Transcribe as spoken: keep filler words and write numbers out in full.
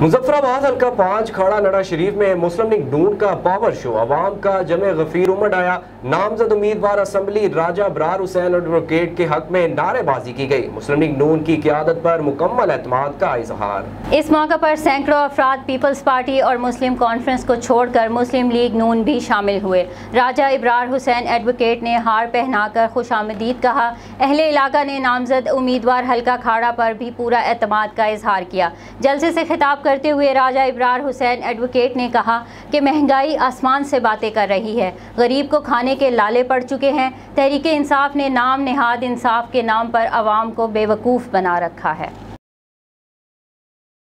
मुजफ्फराबाद हल्का पांच खाड़ा नड़ा शरीफ में मुस्लिम लीग नून का पावर शो, अवाम का जमे गफीर उमड़ आया। नामजद उम्मीदवार असम्बली राजा इब्रार हुसैन एडवोकेट के हक में नारेबाजी की गई। मुस्लिम लीग नून की क़यादत पर मुकम्मल एतमाद का इजहार। इस मौके पर सैकड़ों अफराद पीपल्स पार्टी और मुस्लिम कॉन्फ्रेंस को छोड़कर मुस्लिम लीग नून भी शामिल हुए। राजा इब्रार हुसैन एडवोकेट ने हार पहनाकर खुशामदीद कहा। अहले इलाका ने नामजद उम्मीदवार हल्का खाड़ा पर भी पूरा एतमाद का इजहार किया। जलसे से खिताब करते हुए राजा इब्रार हुसैन एडवोकेट ने कहा कि महंगाई आसमान से बातें कर रही है, गरीब को खाने के लाले पड़ चुके हैं। तहरीक इंसाफ ने नाम नेहाद इंसाफ के नाम पर अवाम को बेवकूफ़ बना रखा है।